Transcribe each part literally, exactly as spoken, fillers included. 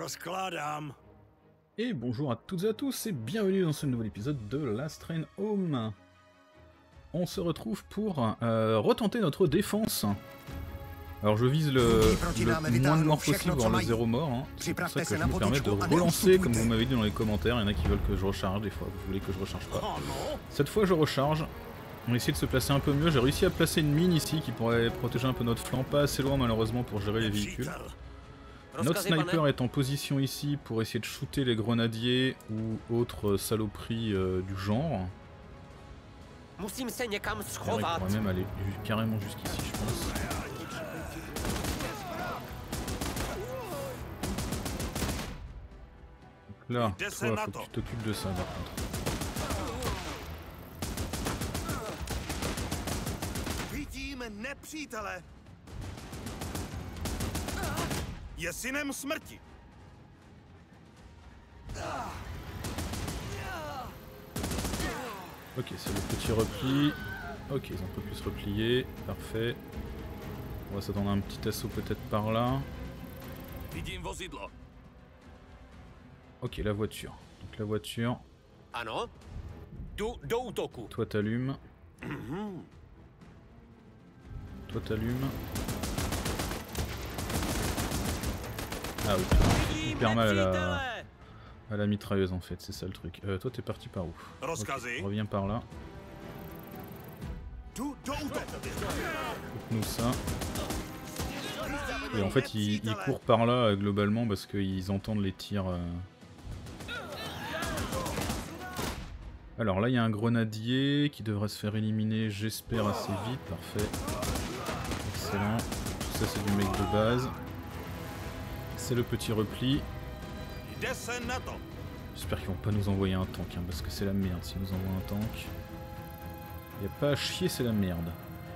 Et bonjour à toutes et à tous et bienvenue dans ce nouvel épisode de Last Train Home. On se retrouve pour euh, retenter notre défense. Alors je vise le, le moins de morts possible, voire le zéro mort. Hein. C'est pour ça que je me permets de relancer, comme vous m'avez dit dans les commentaires. Il y en a qui veulent que je recharge, des fois vous voulez que je recharge pas. Cette fois je recharge. On va essayer de se placer un peu mieux. J'ai réussi à placer une mine ici qui pourrait protéger un peu notre flanc. Pas assez loin malheureusement pour gérer les véhicules. Notre sniper est en position ici pour essayer de shooter les grenadiers ou autres saloperies euh, du genre. On pourrait même aller carrément jusqu'ici, je pense. Donc là, toi, faut que tu t'occupes de ça par contre. Ok, c'est le petit repli. Ok, ils ont un peu plus replié. Parfait. On va s'attendre à un petit assaut peut-être par là. Ok, la voiture. Donc la voiture. Toi t'allumes. Toi t'allumes. Ah oui, c'est hyper mal à la, à la mitrailleuse en fait, c'est ça le truc. Euh, toi t'es parti par où? Okay, reviens par là. Coupe-nous ça. Et en fait ils, ils courent par là euh, globalement parce qu'ils entendent les tirs. Euh... Alors là il y a un grenadier qui devrait se faire éliminer, j'espère assez vite, parfait. Excellent. Tout ça c'est du mec de base. C'est le petit repli. J'espère qu'ils vont pas nous envoyer un tank, hein, parce que c'est la merde s'ils nous envoient un tank. Y a pas à chier, c'est la merde.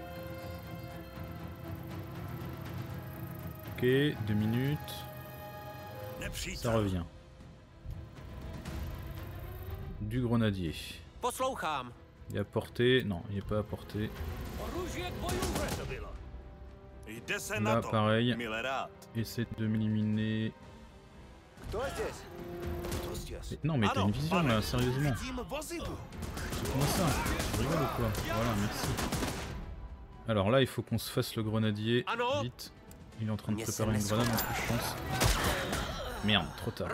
Ok, deux minutes. Ça revient. Du grenadier. Il est à portée. Non, il est pas à portée. Là, pareil. Essaie de m'éliminer. Mais non, mais t'as une vision là, sérieusement. C'est comment ça? Tu rigoles ou quoi? Voilà, merci. Alors là, il faut qu'on se fasse le grenadier. Vite. Il est en train de préparer une grenade en plus, je pense. Merde, trop tard.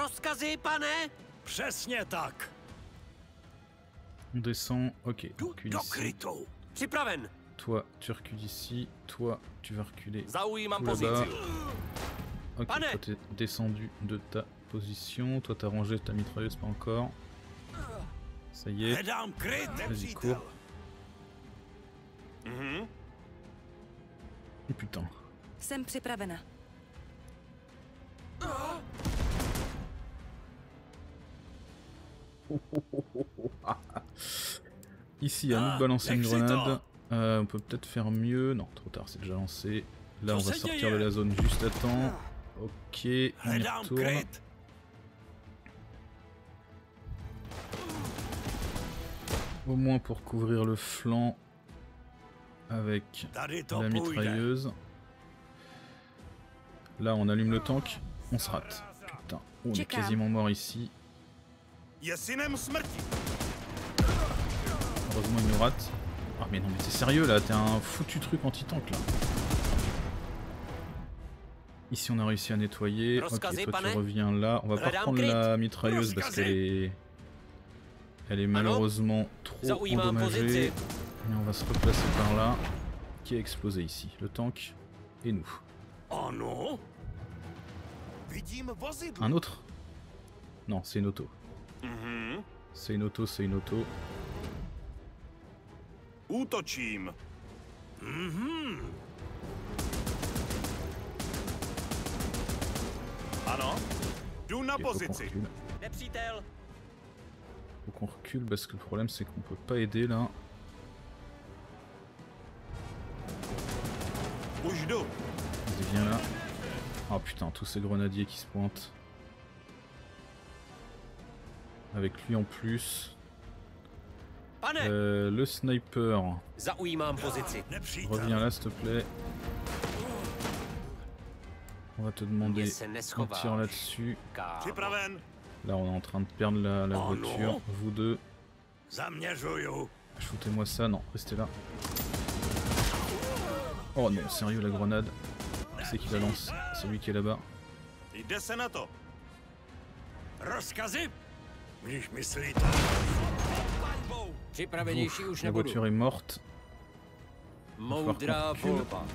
On descend. Ok, on recule ici. Toi, tu recules ici. Toi, tu vas reculer tout là-bas. Ok, toi t'es descendu de ta position. Toi t'as rangé ta mitrailleuse, pas encore. Ça y est. Vas-y, cours. Et putain. Ici, à nous de balancer une grenade. Euh, on peut peut-être faire mieux. Non, trop tard, c'est déjà lancé. Là, on va sortir de la zone juste à temps. Ok, on y retourne. Au moins pour couvrir le flanc avec la mitrailleuse. Là, on allume le tank, on se rate. Putain, oh, on est quasiment mort ici. Heureusement, il nous rate. Ah mais non mais t'es sérieux là, t'es un foutu truc anti-tank là. Ici on a réussi à nettoyer. Ok, toi tu reviens là. On va pas reprendre la mitrailleuse parce qu'elle est... Elle est malheureusement trop endommagée. Et on va se replacer par là. Qui a explosé ici? Le tank et nous. Un autre? Non, c'est une auto. C'est une auto, c'est une auto. Útočím. Mhm. Ano, jdu na pozici. Faut qu'on recule parce que le problème c'est qu'on peut pas aider là. Vas-y, viens là. Oh putain, tous ces grenadiers qui se pointent. Avec lui en plus. Euh, le sniper. Reviens là s'il te plaît. On va te demander un tir là-dessus. Připraven. Là, on est en train de perdre la, la Oh voiture. non. Vous deux, Zaměřuju. shootez-moi ça. Non, restez là. Oh non, sérieux, la grenade. Qui c'est qui la lance? C'est lui qui est là-bas. Jde se na to. Rozkazy? Když myslíte. Připravenější už La nebudu. voiture est morte. Moudrá volba.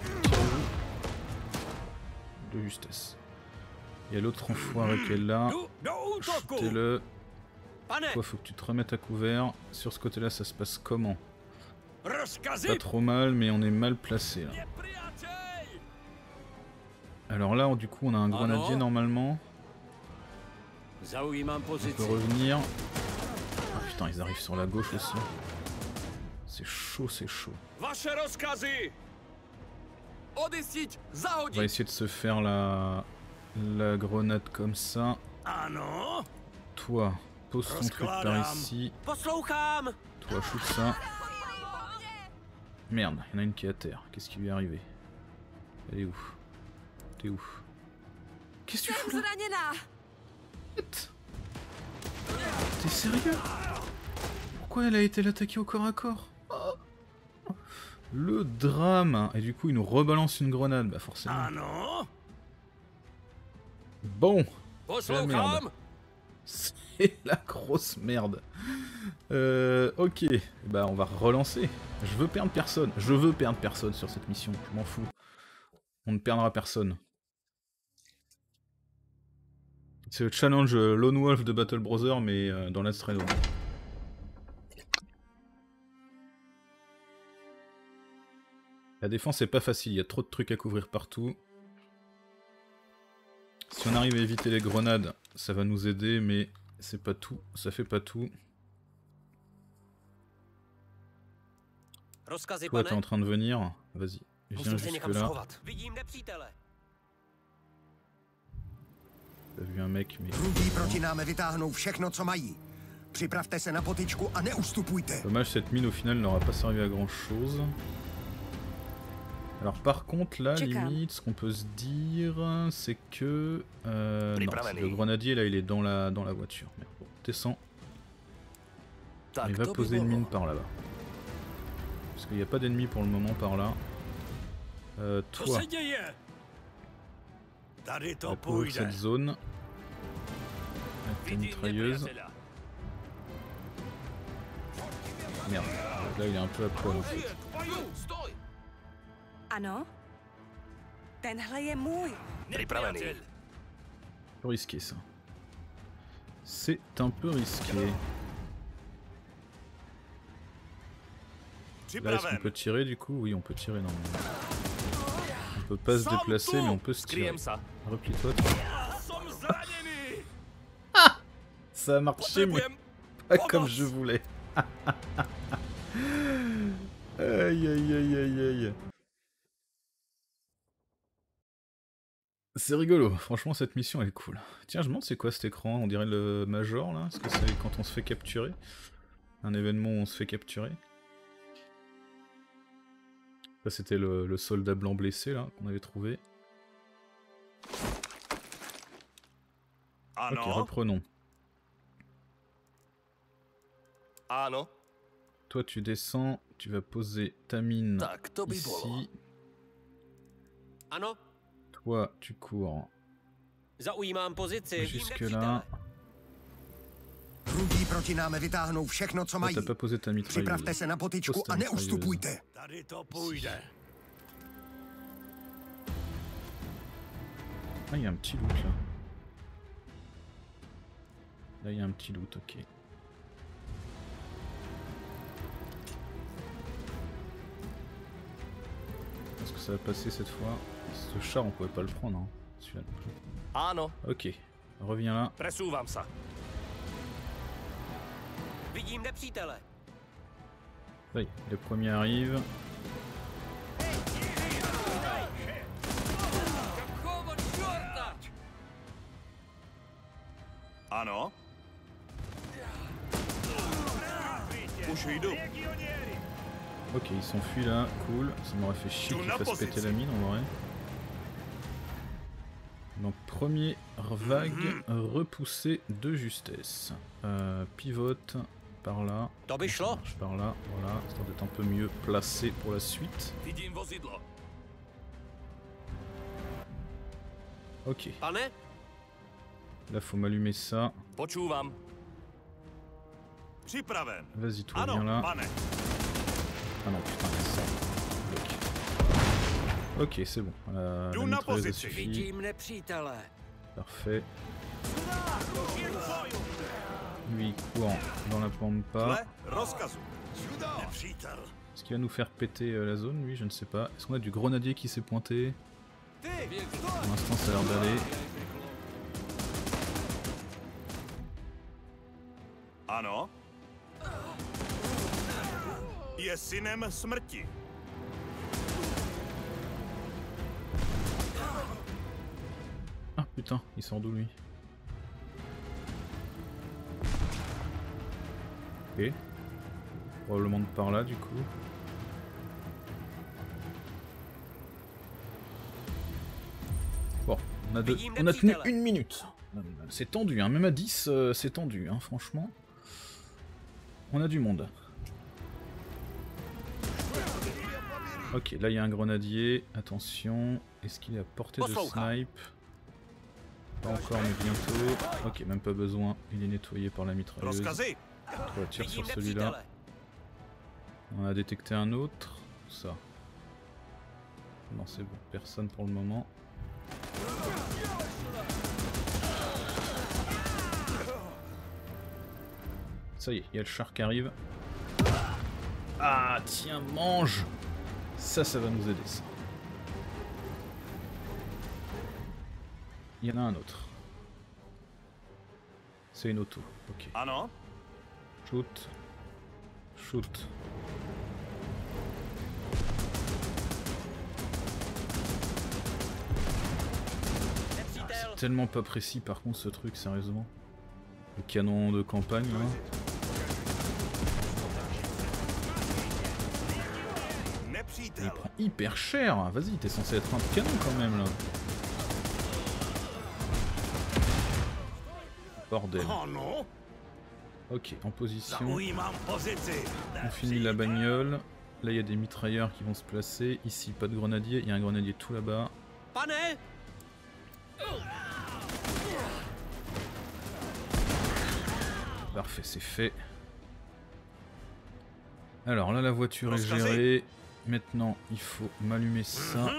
De justesse. Il y a l'autre enfoiré qui est là. Jdu do útoku. Shootez-le. Pane, Toi, faut que tu te remettes à couvert. Sur ce côté-là, ça se passe comment? rozkazy? Pas trop mal, mais on est mal placé là. Nepřijatej! Alors là, du coup, on a un grenadier non. normalement. Zaujímám On peut pozici. revenir. Ah putain, ils arrivent sur la gauche aussi. C'est chaud, c'est chaud. Vaše rozkazy! Odesiť, On va zahodit! essayer de se faire la, la grenade comme ça. Ano. Toi, pose ton truc par Rozkládám. ici. Poslouchám! Toi, shoot ça. Merde, il y en a une qui est à terre. Qu'est-ce qui lui est arrivé? Elle est où? T'es où? Qu'est-ce que tu fous là? What? T'es sérieux? Pourquoi elle a été l'attaquer au corps à corps? Oh. Le drame. Et du coup, il nous rebalance une grenade. Bah forcément. Ano. Bon. C'est la merde. Poslouchám! C'est la grosse merde. Euh, ok. Bah on va relancer. Je veux perdre personne. Je veux perdre personne sur cette mission. Je m'en fous. On ne perdra personne. C'est le challenge Lone Wolf de Battle Brother, mais euh, dans l'Astral Home. La défense est pas facile, il y a trop de trucs à couvrir partout. Si on arrive à éviter les grenades, ça va nous aider, mais c'est pas tout, ça fait pas tout. Rozkazy, Toi, t'es en pane? train de venir, vas-y, viens Musím se jusque někam là. schovat. Vidím nepřítele. T'as vu un mec, mais... Rudí proti nám vytáhnou všechno, co mají. Připravte se na potyčku a neustupujte. Dommage, cette mine au final n'aura pas servi à grand chose. Alors par contre là, limite, ce qu'on peut se dire, c'est que... Euh, non, c'est le grenadier là, il est dans la, dans la voiture. Merde, bon, descends. Il va poser une mine par là-bas. Parce qu'il n'y a pas d'ennemis pour le moment par là. Euh, Co toi, se děje? Tady on to va couvrir půjde. cette zone. Avec ta mitrailleuse. nepřátela. Merde, là il est un peu à poil en fait. Stoj! Ano? Tenhle je můj. Připravený. Un peu risqué ça. C'est un peu risqué. Là, est-ce qu'on Připraven. peut tirer du coup? Oui, on peut tirer normalement. On peut pas se déplacer, mais on peut se tirer. Replie-toi. toi. Som zraněný! Ça a marché, mais Potřebujem pas comme je voulais. Aïe aïe aïe aïe aïe. C'est rigolo, franchement cette mission elle est cool. Tiens, je me demande c'est quoi cet écran, on dirait le Major là, est-ce que c'est quand on se fait capturer? Un événement où on se fait capturer. Ça c'était le, le soldat blanc blessé là, qu'on avait trouvé. Ok, Ano. reprenons. Ano. Toi tu descends, tu vas poser ta mine Tak to by bylo. ici. Ano, Toi tu cours zaujímám pozici. jusque là. Rudí proti nám vytáhnou všechno, co Toi mají. t'as pas posé ta mitrailleuse. Připravte se na potyčku Pose ta a mitrailleuse. neustupujte. Tady to půjde. Ah, il y a un petit loot là. Là, il y a un petit loot, ok. Est-ce que ça va passer cette fois? Ce char, on pouvait pas le prendre, hein. Celui-là non plus. Ano. Ok, reviens là. Presúvam sa. Vidím nepřítele. Ça y est, les premiers arrivent. Ano. Už jdu. Ok, ils s'enfuient là, cool. Ça m'aurait fait chier qu'ils fassent péter la mine en vrai. Donc première vague repoussée de justesse. Euh, pivote par là. To by šlo. Marche par là, voilà, histoire d'être un peu mieux placé pour la suite. Vidím vozidlo. Ok, Pane? là faut m'allumer ça. Počúvam. Připraven. Vas-y, toi Ano, viens là. pane. Ah non, putain, c'est ça. Bloc. Ok, c'est bon. Euh, Jdu la na mitrailleuse a pozici. suffi. Vidím nepřítele. Parfait. Lui, il court dans la pampa. Dle rozkazu. Nepřítel. Est-ce qu'il va nous faire péter euh, la zone, lui? Je ne sais pas. Est-ce qu'on a du grenadier qui s'est pointé? Pour l'instant, ça a l'air d'aller. Ano. Je synem smrti. Ah putain, il sort d'où lui? Ok. Probablement de par là du coup. Bon, on a, deux- on a tenu une minute. C'est tendu, hein. Même à dix, euh, c'est tendu, hein, franchement. On a du monde. Ok, là il y a un grenadier. Attention, est-ce qu'il est à portée de snipe? Pas encore, mais bientôt. Ok, même pas besoin. Il est nettoyé par la mitrailleuse. Rozkazy. On tire Vidím sur celui-là. nepřítele. On a détecté un autre. Ça. Non, c'est bon. Personne pour le moment. Ça y est, il y a le char qui arrive. Ah, tiens, mange! Ça, ça va nous aider, ça. Il y en a un autre. C'est une auto. Ok. Ano. Shoot. Shoot. Nepřítel. C'est tellement pas précis par contre ce truc, sérieusement. Le canon de campagne là. Il Nepřítel. prend hyper cher. Vas-y, t'es censé être un canon quand même là. Bordel. Ano. Ok, en position. Zaujímám pozici. On finit la bagnole. Là, il y a des mitrailleurs qui vont se placer. Ici, pas de grenadier. Il y a un grenadier tout là-bas. Pane? Parfait, c'est fait. Alors là, la voiture est gérée. Maintenant, il faut m'allumer ça.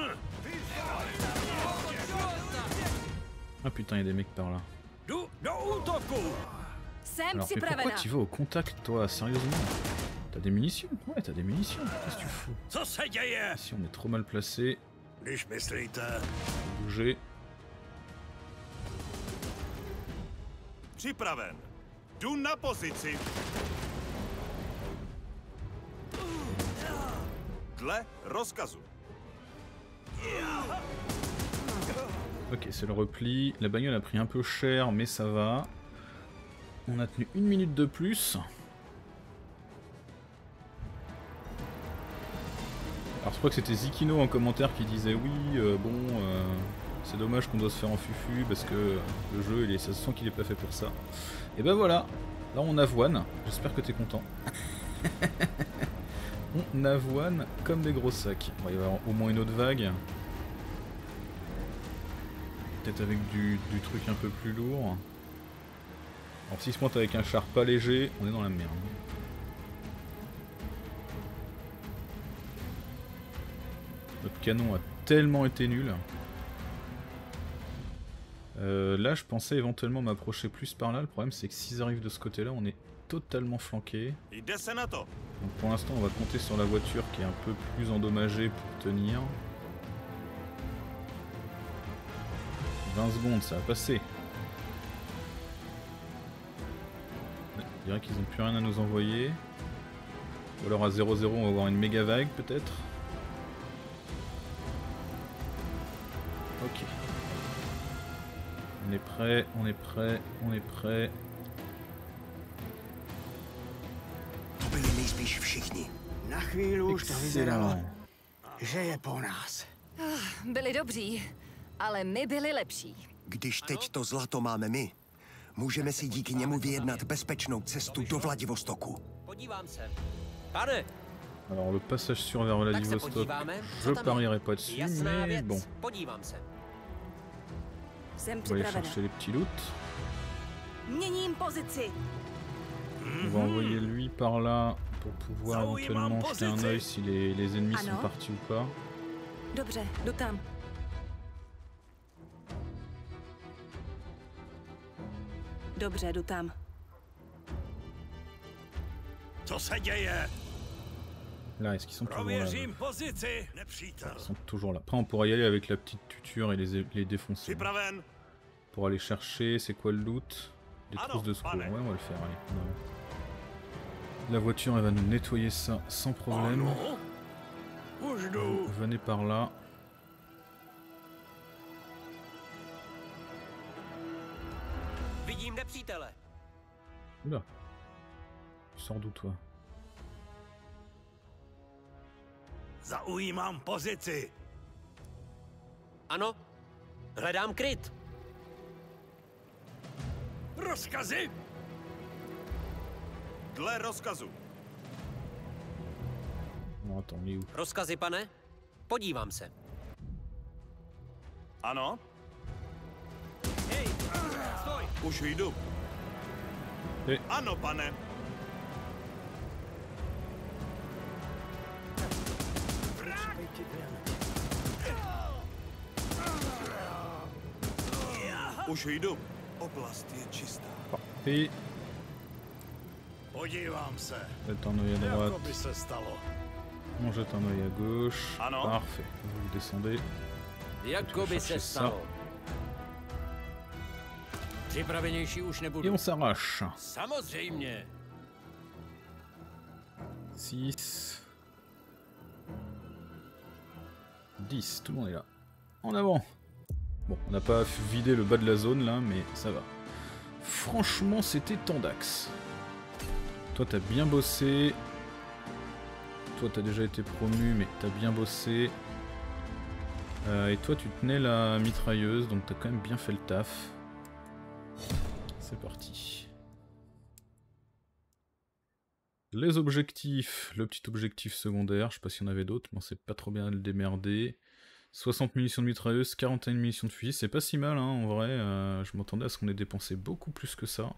Ah putain, il y a des mecs par là. Jdu do útoku. Jsem Alors, mais pourquoi připravena. tu vas au contact, toi? Sérieusement? T'as des munitions? Ouais, t'as des munitions. Qu'est-ce que tu fous? Co se děje? Ici, on est trop mal placé. Když myslíte. Bouger. Připraven. Jdu na pozici. Dle rozkazu. Ok, c'est le repli. La bagnole a pris un peu cher, mais ça va. On a tenu une minute de plus. Alors je crois que c'était Zikino en commentaire qui disait oui, euh, bon, euh, c'est dommage qu'on doit se faire en fufu parce que le jeu, il est, ça se sent qu'il est pas fait pour ça. Et ben voilà, là on avoine. J'espère que t'es content. On avoine comme des gros sacs. Bon, il va y avoir au moins une autre vague. Peut-être avec du, du truc un peu plus lourd. Alors s'il se pointe avec un char pas léger, on est dans la merde. Notre canon a tellement été nul. Euh, là je pensais éventuellement m'approcher plus par là. Le problème c'est que s'ils arrivent de ce côté là, on est totalement flanqué. Jde se na to. Donc pour l'instant on va compter sur la voiture qui est un peu plus endommagée pour tenir. vingt secondes, ça va passer. Je dirais qu'ils n'ont plus rien à nous envoyer. Ou alors à zéro zéro on va avoir une méga vague peut-être. Ok. On est prêt, on est prêt, on est prêt. To byli nejspíš všichni. Na chvíli už to vyzeralo, Excellent. že je po nás. Byli dobří. Ale my byli lepší. Když teď to zlato máme my, můžeme si díky němu vyjednat bezpečnou cestu do Vladivostoku. Podívám se. Pane, Alors le passage sur vers tak se Vladivostok, podíváme. je Co tam je? parierai pas dessus, Jasná mais věc. bon. Podívám se. Jsem On va aller připravena. chercher les petits loots. Měním pozici. On va envoyer lui par là pour pouvoir Zaujímám éventuellement jeter un pozici. œil si les, les ennemis Ano. sont partis ou pas. Dobře, jdu tam. Dobře, jdu tam. Co se děje? Là, est-ce qu'ils sont toujours là? Prověřím pozici. Nepřítel. Ils sont toujours là. Après, on pourra y aller avec la petite tuture et les, les défoncer. Připraven. Pour aller chercher, c'est quoi le loot? Des Ah trousses non, de secours. pas Ouais, net. on va le faire, allez. on avance. La voiture, elle va nous nettoyer ça sans problème. Ano. Už jdu. Venez par là. Vidím nepřítele. Oula. Tu sors d'où, toi? Zaujímám pozici. Ano, hledám kryt. Rozkazy. Dle rozkazu. Non, attends, il est où? Rozkazy, pane? Podívám se. Ano. Už jdu. Hej. Ano, pane. Už jdu. Oblast je čistá. Parfait. Podívám se. Jette un œil à droite. Jako by se stalo. On jette un œil à gauche. Ah non. Parfait. Vous descendez. Jako by se chercher stalo. Připravenější už Et nebudu. on s'arrache. Samozřejmě. six. dix. Tout le monde est là. En avant. Bon, on n'a pas vidé le bas de la zone là, mais ça va. Franchement, c'était Tandax. Toi, t'as bien bossé. Toi, t'as déjà été promu, mais t'as bien bossé. Euh, et toi, tu tenais la mitrailleuse, donc t'as quand même bien fait le taf. C'est parti. Les objectifs. Le petit objectif secondaire, je sais pas s'il y en avait d'autres, mais on sait pas trop bien le démerder. soixante munitions de mitrailleuse, quarante et un munitions de fusil, c'est pas si mal hein, en vrai. Euh, je m'attendais à ce qu'on ait dépensé beaucoup plus que ça.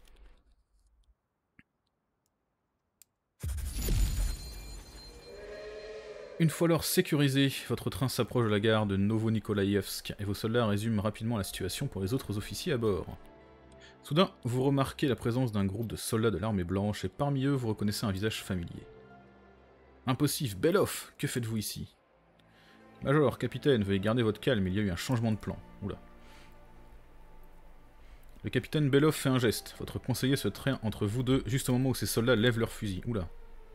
Une fois l'or sécurisé, votre train s'approche de la gare de Novo-Nikolaïevsk et vos soldats résument rapidement la situation pour les autres officiers à bord. Soudain, vous remarquez la présence d'un groupe de soldats de l'armée blanche et parmi eux, vous reconnaissez un visage familier. Impossible, Belov, que faites-vous ici? Major, capitaine, veuillez garder votre calme, il y a eu un changement de plan. Oula. Le capitaine Belov fait un geste. Votre conseiller se traîne entre vous deux juste au moment où ces soldats lèvent leurs fusils. Oula.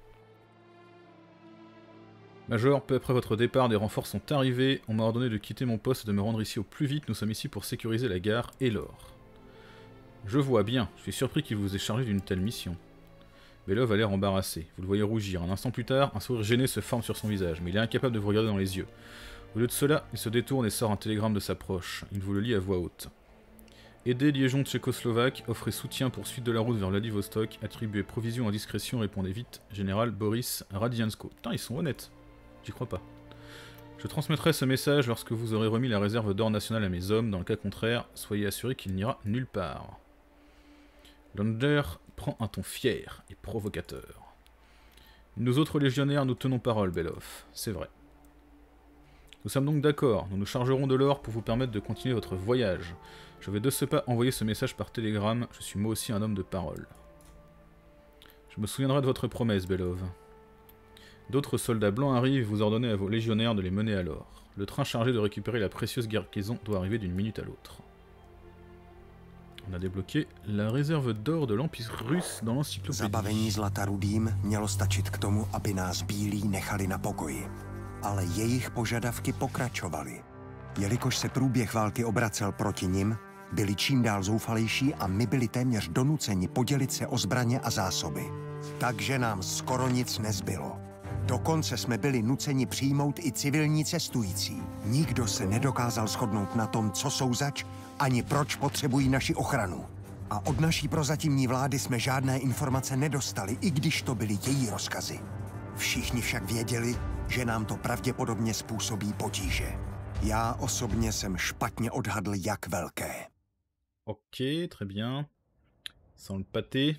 Major, peu après votre départ, des renforts sont arrivés. On m'a ordonné de quitter mon poste et de me rendre ici au plus vite. Nous sommes ici pour sécuriser la gare et l'or. Je vois bien. Je suis surpris qu'il vous ait chargé d'une telle mission. Belov a l'air embarrassé. Vous le voyez rougir. Un instant plus tard, un sourire gêné se forme sur son visage, mais il est incapable de vous regarder dans les yeux. Au lieu de cela, il se détourne et sort un télégramme de sa proche. Il vous le lit à voix haute. Aidez Liégeon tchécoslovaque, offrez soutien pour suite de la route vers Vladivostok, attribuez provisions à discrétion, répondez vite. Général Boris Radiansko. Putain, ils sont honnêtes. J'y crois pas. Je transmettrai ce message lorsque vous aurez remis la réserve d'or nationale à mes hommes. Dans le cas contraire, soyez assurés qu'il n'ira nulle part. Lander prend un ton fier et provocateur. Nous autres légionnaires, nous tenons parole, Belov. C'est vrai. Nous sommes donc d'accord. Nous nous chargerons de l'or pour vous permettre de continuer votre voyage. Je vais de ce pas envoyer ce message par télégramme. Je suis moi aussi un homme de parole. Je me souviendrai de votre promesse, Belov. D'autres soldats blancs arrivent et vous ordonnez à vos légionnaires de les mener à l'or. Le train chargé de récupérer la précieuse garnison doit arriver d'une minute à l'autre. On a débloqué la réserve d'or de l'Empire russe dans l'encyclopédie. Zabavení zlata rudým mělo stačit k tomu, aby nás bílí nechali na pokoji. Ale jejich požadavky pokračovaly. Jelikož se průběh války obracel proti nim, byli čím dál zoufalejší a my byli téměř donuceni podělit se o zbraně a zásoby. Takže nám skoro nic nezbylo. Dokonce jsme byli nuceni přijmout i civilní cestující. Nikdo se nedokázal shodnout na tom, co jsou zač, ani proč potřebují naši ochranu. A od naší prozatímní vlády jsme žádné informace nedostali, i když to byly její rozkazy. Všichni však věděli, že nám to pravděpodobně způsobí potíže. Já osobně jsem špatně odhadl, jak velké. Ok, très bien. Sans le pâté.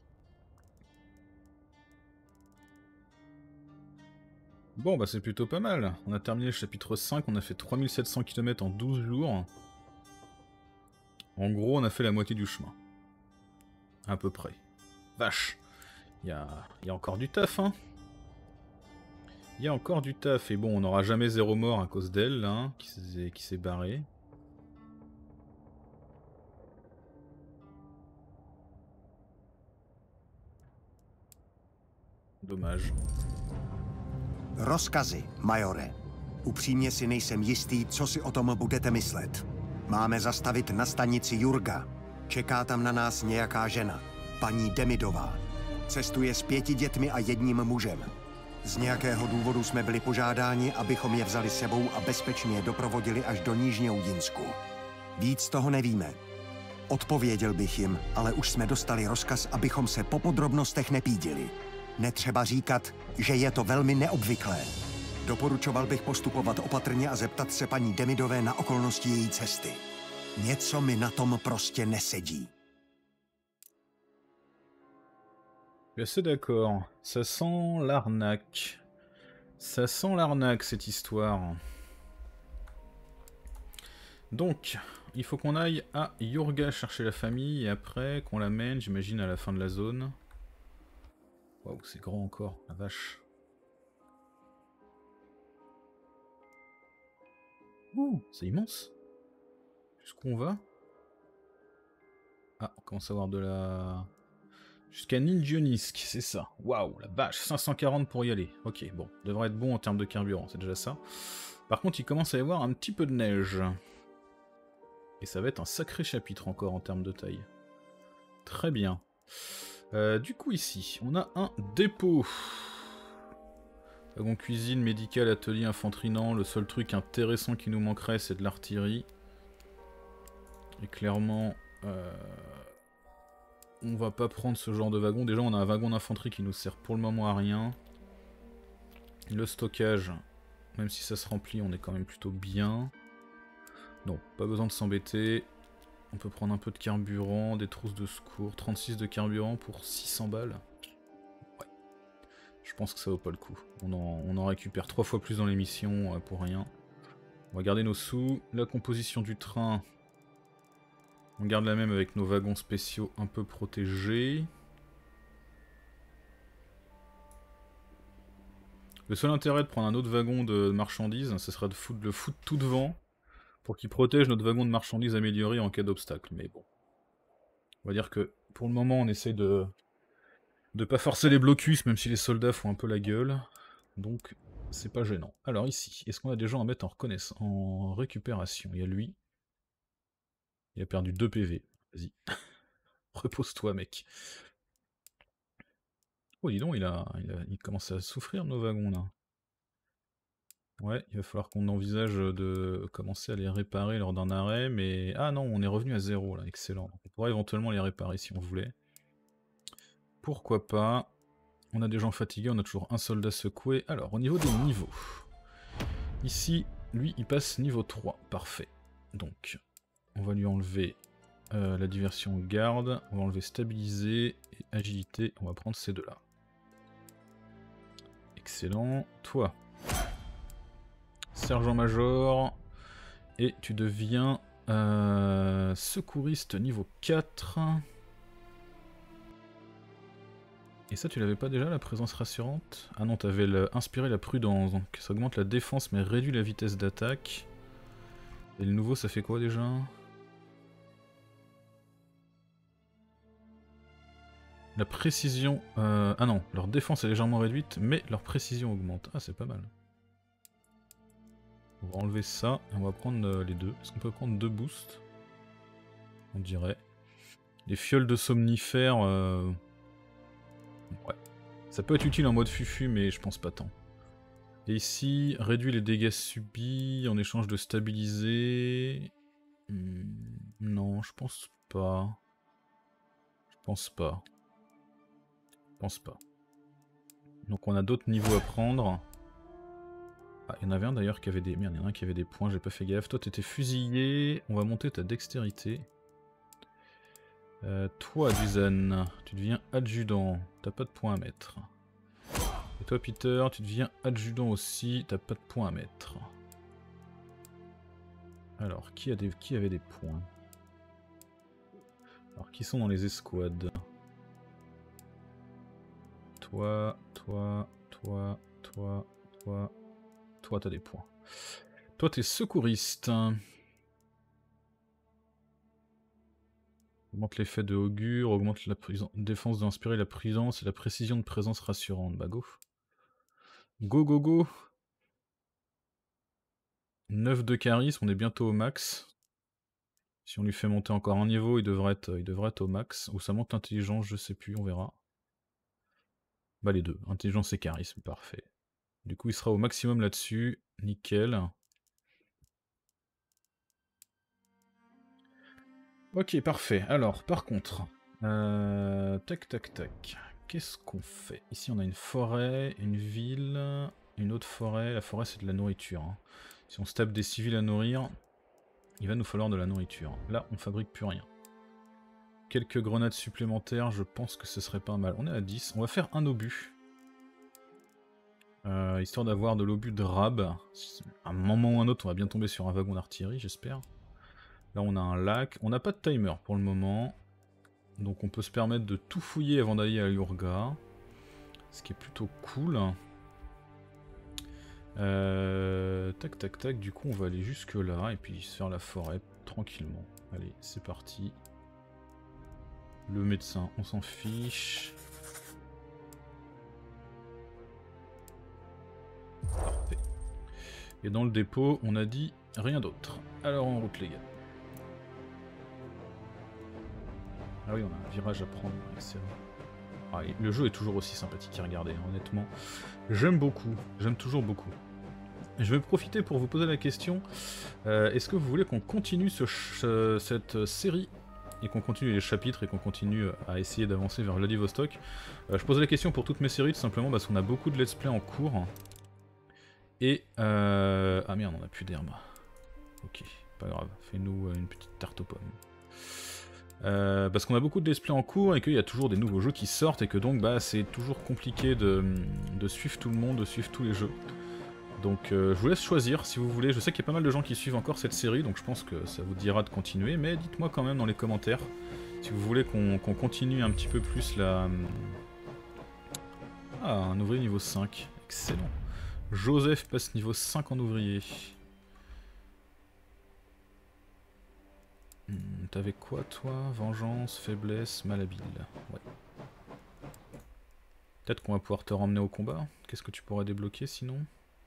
Bon, bah c'est plutôt pas mal. On a terminé le chapitre cinq, on a fait trois mille sept cents kilomètres en douze jours. En gros, on a fait la moitié du chemin. À peu près. Vache. Il y a, y a encore du taf, hein. Il y a encore du taf. Et bon, on n'aura jamais zéro mort à cause d'elle, là, hein, qui s'est barrée. Dommage. Rozkazy, majore. Upřímně si nejsem jistý, co si o tom budete myslet. Máme zastavit na stanici Jurga. Čeká tam na nás nějaká žena, paní Demidová. Cestuje s pěti dětmi a jedním mužem. Z nějakého důvodu jsme byli požádáni, abychom je vzali sebou a bezpečně je doprovodili až do Nížního Jinsku. Víc toho nevíme. Odpověděl bych jim, ale už jsme dostali rozkaz, abychom se po podrobnostech nepídili. Netřeba říkat, že je to velmi neobvyklé. Doporučoval bych postupovat opatrně a zeptat se paní Demidové na okolnosti její cesty. Něco mi na tom prostě nesedí. Je suis d'accord. Ça sent l'arnaque. Ça sent l'arnaque, cette histoire. Donc, il faut qu'on aille à Jurga chercher la famille et après qu'on l'amène, j'imagine, à la fin de la zone. Waouh, c'est grand encore, la vache. Ouh, c'est immense. Jusqu'où on va? Ah, on commence à avoir de la... Jusqu'à Ninjonisk, c'est ça. Waouh, la vache, cinq cent quarante pour y aller. Ok, bon, devrait être bon en termes de carburant, c'est déjà ça. Par contre, il commence à y avoir un petit peu de neige. Et ça va être un sacré chapitre encore en termes de taille. Très bien. Euh, du coup, ici, on a un dépôt. Wagon cuisine, médical, atelier, infanterie-nant. Le seul truc intéressant qui nous manquerait, c'est de l'artillerie. Et clairement... Euh... On va pas prendre ce genre de wagon. Déjà, on a un wagon d'infanterie qui nous sert pour le moment à rien. Le stockage, même si ça se remplit, on est quand même plutôt bien. Non, pas besoin de s'embêter. On peut prendre un peu de carburant, des trousses de secours. trente-six de carburant pour six cents balles. Ouais. Je pense que ça vaut pas le coup. On en, on en récupère trois fois plus dans l'émission pour rien. On va garder nos sous. La composition du train... On garde la même avec nos wagons spéciaux un peu protégés. Le seul intérêt de prendre un autre wagon de marchandises, ce sera de foutre, le foutre tout devant pour qu'il protège notre wagon de marchandises amélioré en cas d'obstacle. Mais bon, on va dire que pour le moment on essaie de de pas forcer les blocus, même si les soldats font un peu la gueule. Donc c'est pas gênant. Alors ici, est-ce qu'on a des gens à mettre en reconnaissance, en récupération? Il y a lui. Il a perdu deux P V. Vas-y. Repose-toi, mec. Oh, dis donc, il, a, il, a, il commence à souffrir, nos wagons, là. Ouais, il va falloir qu'on envisage de commencer à les réparer lors d'un arrêt, mais... Ah non, on est revenu à zéro, là. Excellent. On pourrait éventuellement les réparer si on voulait. Pourquoi pas. On a des gens fatigués, on a toujours un soldat secoué. Alors, au niveau des niveaux. Ici, lui, il passe niveau trois. Parfait. Donc... On va lui enlever euh, la diversion garde, on va enlever stabiliser et agilité, on va prendre ces deux là. Excellent. Toi, sergent-major, et tu deviens euh, secouriste niveau quatre. Et ça tu l'avais pas déjà, la présence rassurante? Ah non, t'avais inspiré la prudence, donc ça augmente la défense mais réduit la vitesse d'attaque. Et le nouveau ça fait quoi déjà? La précision... Euh, ah non, leur défense est légèrement réduite, mais leur précision augmente. Ah, c'est pas mal. On va enlever ça, et on va prendre euh, les deux. Est-ce qu'on peut prendre deux boosts? On dirait. Les fioles de somnifères... Euh... Ouais, Ça peut être utile en mode fufu, mais je pense pas tant. Et ici, réduit les dégâts subis en échange de stabiliser... Hmm, non, je pense pas. Je pense pas. Je pense pas. Donc on a d'autres niveaux à prendre. Ah, il y en avait un d'ailleurs qui avait des... Merde, il y en a un qui avait des points, j'ai pas fait gaffe. Toi t'étais fusillé, on va monter ta dextérité. Euh, toi Dusan, tu deviens adjudant, t'as pas de points à mettre. Et toi Peter, tu deviens adjudant aussi, t'as pas de points à mettre. Alors, qui, a des... qui avait des points? Alors, qui sont dans les escouades? Toi, toi, toi, toi, toi... Toi, t'as des points. Toi, t'es secouriste. Augmente l'effet de augure, augmente la défense d'inspirer la prudence et la précision de présence rassurante. Bah go. Go, go, go. neuf de charisme, on est bientôt au max. Si on lui fait monter encore un niveau, il devrait être, il devrait être au max. Ou ça monte l'intelligence, je sais plus, on verra. Bah les deux, intelligence et charisme, parfait. Du coup il sera au maximum là-dessus, nickel. Ok, parfait. Alors, par contre, euh, tac tac tac, qu'est-ce qu'on fait? Ici on a une forêt, une ville, une autre forêt. La forêt c'est de la nourriture. Hein. Si on se tape des civils à nourrir, il va nous falloir de la nourriture. Là on fabrique plus rien. Quelques grenades supplémentaires, je pense que ce serait pas mal. On est à dix, on va faire un obus. Euh, histoire d'avoir de l'obus de rab. À un moment ou un autre, on va bien tomber sur un wagon d'artillerie, j'espère. Là, on a un lac. On n'a pas de timer pour le moment. Donc, on peut se permettre de tout fouiller avant d'aller à Yurga. Ce qui est plutôt cool. Euh, tac, tac, tac. Du coup, on va aller jusque là. Et puis, se faire la forêt tranquillement. Allez, c'est parti. Le médecin, on s'en fiche. Parfait. Et dans le dépôt, on a dit rien d'autre. Alors en route les gars. Ah oui, on a un virage à prendre, excellent. Ah, le jeu est toujours aussi sympathique à regarder, hein, honnêtement. J'aime beaucoup, j'aime toujours beaucoup. Je vais profiter pour vous poser la question, euh, est-ce que vous voulez qu'on continue ce ch cette série et qu'on continue les chapitres et qu'on continue à essayer d'avancer vers Vladivostok? euh, Je pose la question pour toutes mes séries, tout simplement parce qu'on a beaucoup de let's play en cours. Et euh... ah merde, on a plus d'herbe. Ok, pas grave, fais-nous une petite tarte aux pommes. Euh, parce qu'on a beaucoup de let's play en cours et qu'il y a toujours des nouveaux jeux qui sortent et que donc bah c'est toujours compliqué de, de suivre tout le monde, de suivre tous les jeux. Donc euh, je vous laisse choisir si vous voulez. Je sais qu'il y a pas mal de gens qui suivent encore cette série, donc je pense que ça vous dira de continuer. Mais dites-moi quand même dans les commentaires si vous voulez qu'on qu'on continue un petit peu plus la... Ah, un ouvrier niveau cinq, excellent. Joseph passe niveau cinq en ouvrier. Hmm, T'avais quoi toi? Vengeance, faiblesse, malhabile. Ouais. Peut-être qu'on va pouvoir te ramener au combat. Qu'est-ce que tu pourrais débloquer sinon?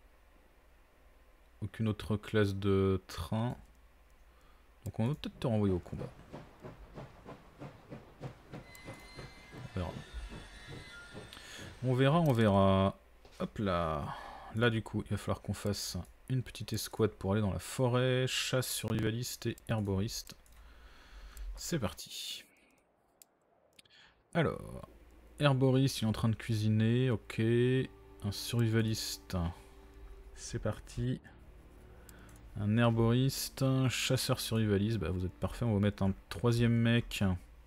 Aucune autre classe de train. Donc on va peut-être te renvoyer au combat. On verra. On verra, on verra. Hop là. Là du coup, il va falloir qu'on fasse une petite escouade pour aller dans la forêt. Chasse, survivaliste et herboriste. C'est parti. Alors, herboriste, il est en train de cuisiner. Ok. Un survivaliste. C'est parti. Un herboriste, un chasseur survivaliste. Bah vous êtes parfait, on va mettre un troisième mec.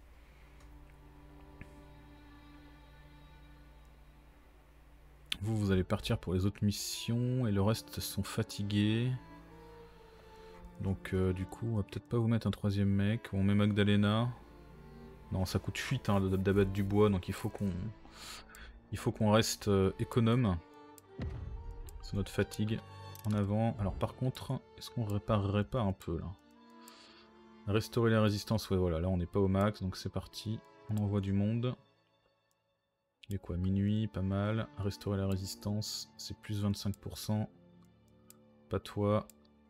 Vous, vous allez partir pour les autres missions et le reste sont fatigués. Donc euh, du coup, on va peut-être pas vous mettre un troisième mec. On met Magdalena. Non, ça coûte fuite hein, d'abattre du bois, donc il faut qu'on il faut qu'on reste euh, économe. C'est notre fatigue. En avant. Alors par contre, est-ce qu'on réparerait pas un peu là? Restaurer la résistance, ouais voilà, là on n'est pas au max, donc c'est parti. On envoie du monde. Il est quoi, minuit, pas mal. Restaurer la résistance, c'est plus vingt-cinq pour cent. Pas toi.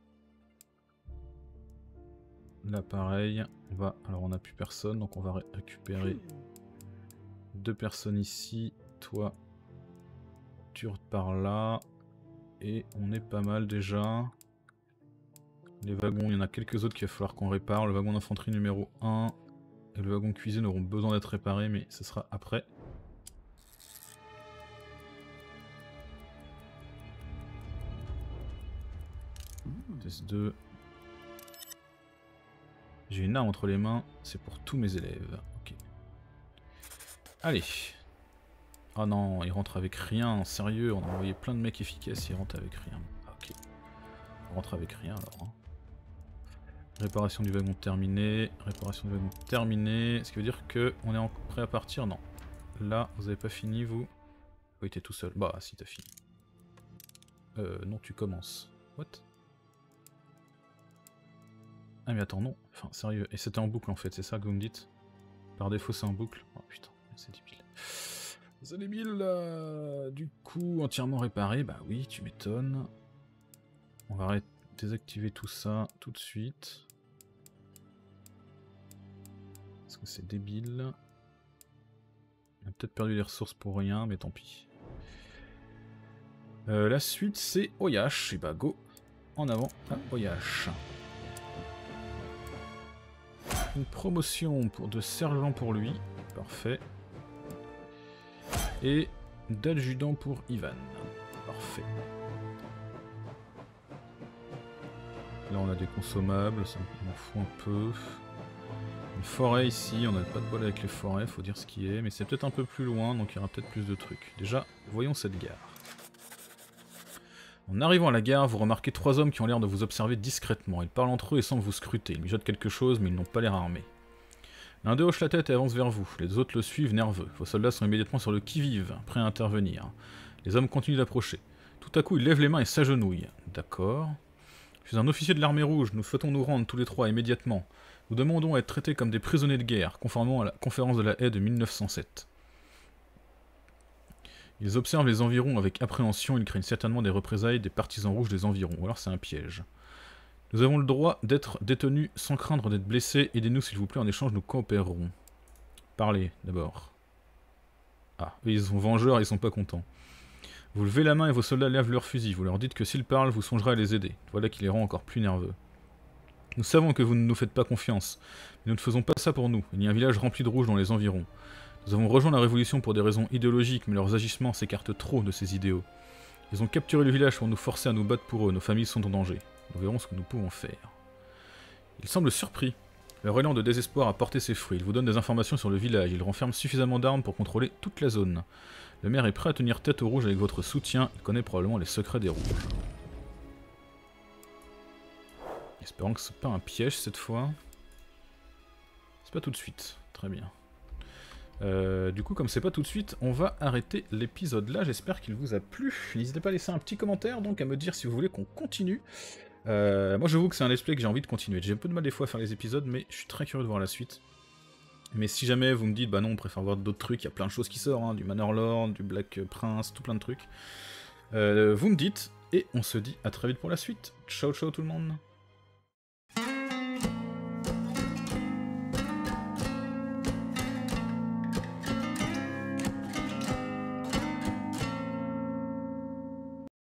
Là pareil, on va. Alors on n'a plus personne, donc on va ré récupérer deux personnes ici. Toi, voiture par là. Et on est pas mal déjà. Les wagons, il y en a quelques autres qu'il va falloir qu'on répare. Le wagon d'infanterie numéro un et le wagon cuisine auront besoin d'être réparés, mais ce sera après. Test deux. J'ai une arme entre les mains, c'est pour tous mes élèves. Ok. Allez. Ah non, il rentre avec rien, sérieux, on a envoyé plein de mecs efficaces, il rentre avec rien. Ok. On rentre avec rien alors. Hein. Réparation du wagon terminée, réparation du wagon terminée, ce qui veut dire que on est prêt à partir. Non. Là, vous avez pas fini vous. Oui, t'es tout seul. Bah si, t'as fini. Euh, non, tu commences. What? Ah mais attends, non. Enfin, sérieux. Et c'était en boucle en fait, c'est ça que vous me dites? Par défaut c'est en boucle. Oh putain, c'est débile. C'est débile là. Du coup, entièrement réparé, bah oui, tu m'étonnes. On va désactiver tout ça tout de suite. Parce que c'est débile. On a peut-être perdu les ressources pour rien, mais tant pis. Euh, la suite c'est Oyash, et bah go. En avant à Oyash. Une promotion pour de sergent pour lui, parfait. Et d'adjudant pour Ivan, parfait. Là on a des consommables, ça m'en fout un peu. Une forêt ici, on n'a pas de bol avec les forêts, faut dire ce qui est, mais c'est peut-être un peu plus loin, donc il y aura peut-être plus de trucs. Déjà, voyons cette gare. En arrivant à la gare, vous remarquez trois hommes qui ont l'air de vous observer discrètement. Ils parlent entre eux et semblent vous scruter. Ils mijotent quelque chose, mais ils n'ont pas l'air armés. L'un d'eux hoche la tête et avance vers vous. Les autres le suivent nerveux. Vos soldats sont immédiatement sur le qui-vive, prêts à intervenir. Les hommes continuent d'approcher. Tout à coup, ils lèvent les mains et s'agenouillent. D'accord. Je suis un officier de l'armée rouge. Nous souhaitons nous rendre tous les trois immédiatement. Nous demandons à être traités comme des prisonniers de guerre, conformément à la conférence de la Haye de mille neuf cent sept. Ils observent les environs avec appréhension, ils craignent certainement des représailles des partisans rouges des environs, ou alors c'est un piège. Nous avons le droit d'être détenus sans craindre d'être blessés, aidez-nous s'il vous plaît, en échange nous coopérerons. Parlez, d'abord. Ah, eux ils sont vengeurs, ils sont pas contents. Vous levez la main et vos soldats lèvent leurs fusils, vous leur dites que s'ils parlent, vous songerez à les aider. Voilà qui les rend encore plus nerveux. Nous savons que vous ne nous faites pas confiance, mais nous ne faisons pas ça pour nous, il y a un village rempli de rouges dans les environs. Nous avons rejoint la Révolution pour des raisons idéologiques, mais leurs agissements s'écartent trop de ces idéaux. Ils ont capturé le village pour nous forcer à nous battre pour eux, nos familles sont en danger. Nous verrons ce que nous pouvons faire. Ils semblent surpris. Leur élan de désespoir a porté ses fruits. Ils vous donnent des informations sur le village, ils renferment suffisamment d'armes pour contrôler toute la zone. Le maire est prêt à tenir tête aux rouges avec votre soutien, il connaît probablement les secrets des rouges. Espérons que ce n'est pas un piège cette fois. C'est pas tout de suite, très bien. Euh, du coup, comme c'est pas tout de suite, on va arrêter l'épisode là. J'espère qu'il vous a plu. N'hésitez pas à laisser un petit commentaire, donc à me dire si vous voulez qu'on continue. Euh, moi, j'avoue que c'est un let's play que j'ai envie de continuer. J'ai un peu de mal des fois à faire les épisodes, mais je suis très curieux de voir la suite. Mais si jamais vous me dites, bah non, on préfère voir d'autres trucs, il y a plein de choses qui sortent, hein, du Manor Lord, du Black Prince, tout plein de trucs. Euh, vous me dites, et on se dit à très vite pour la suite. Ciao, ciao tout le monde.